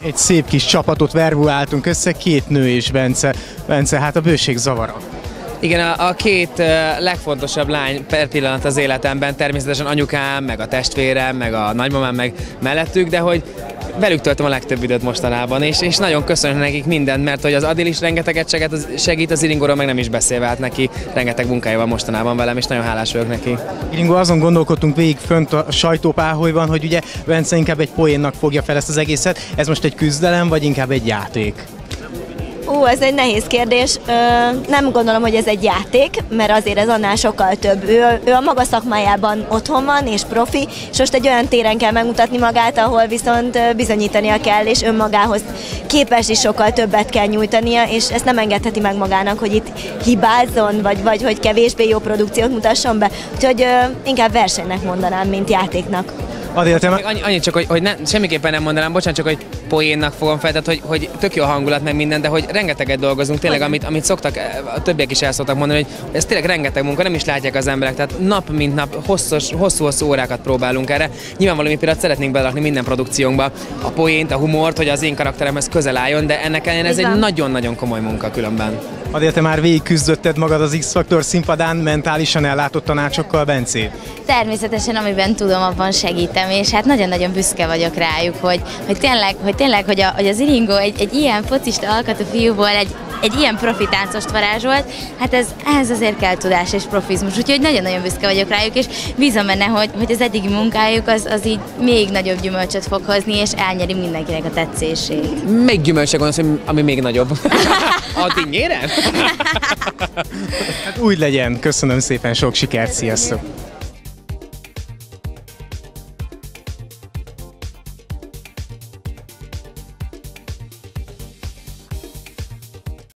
Egy szép kis csapatot verbuáltunk össze, két nő és Bence. Bence, hát a bőség zavara. Igen, a két legfontosabb lány per pillanat az életemben, természetesen anyukám, meg a testvérem, meg a nagymamám, meg mellettük, de hogy velük töltöm a legtöbb időt mostanában, és nagyon köszönöm nekik mindent, mert hogy az Adil is rengeteget segít, az Iringóról meg nem is beszélve, hát neki rengeteg munkája van mostanában velem, és nagyon hálás vagyok neki. Iringó, azon gondolkodtunk végig fönt a sajtópáholyban, hogy ugye Bence inkább egy poénnak fogja fel ezt az egészet. Ez most egy küzdelem, vagy inkább egy játék? Ez egy nehéz kérdés. Nem gondolom, hogy ez egy játék, mert azért ez annál sokkal több. Ő a maga szakmájában otthon van és profi, és most egy olyan téren kell megmutatni magát, ahol viszont bizonyítania kell, és önmagához képest is sokkal többet kell nyújtania, és ezt nem engedheti meg magának, hogy itt hibázzon, vagy hogy kevésbé jó produkciót mutasson be. Úgyhogy inkább versenynek mondanám, mint játéknak. Adél, te Annyit csak, hogy semmiképpen nem mondanám, bocsánat, csak hogy poénnak fogom fel, tehát hogy tök jó a hangulat meg minden, de hogy rengeteget dolgozunk, tényleg, amit szoktak, a többiek is el szoktak mondani, hogy ez tényleg rengeteg munka, nem is látják az emberek, tehát nap mint nap hosszú órákat próbálunk erre. Nyilvánvalóan mi például szeretnénk belakni minden produkciónkba a poént, a humort, hogy az én karakteremhez közel álljon, de ennek ellenére ez egy nagyon-nagyon komoly munka különben. Adél, te már végig küzdötted magad az X-Faktor színpadán mentálisan ellátott tanácsokkal, Bencé? Természetesen, amiben tudom, abban segítem, és hát nagyon-nagyon büszke vagyok rájuk, hogy tényleg, hogy az Iringó egy ilyen focista alkatú fiúból egy ilyen profi táncost varázsolt, hát ehhez azért kell tudás és profizmus, úgyhogy nagyon-nagyon büszke vagyok rájuk, és bízom benne, hogy az eddigi munkájuk az így még nagyobb gyümölcsöt fog hozni, és elnyeri mindenkinek a tetszését. Még gyümölcsre gondolsz, ami még nagyobb. Addig nyerem? Hát úgy legyen, köszönöm szépen, sok sikert, sziasztok!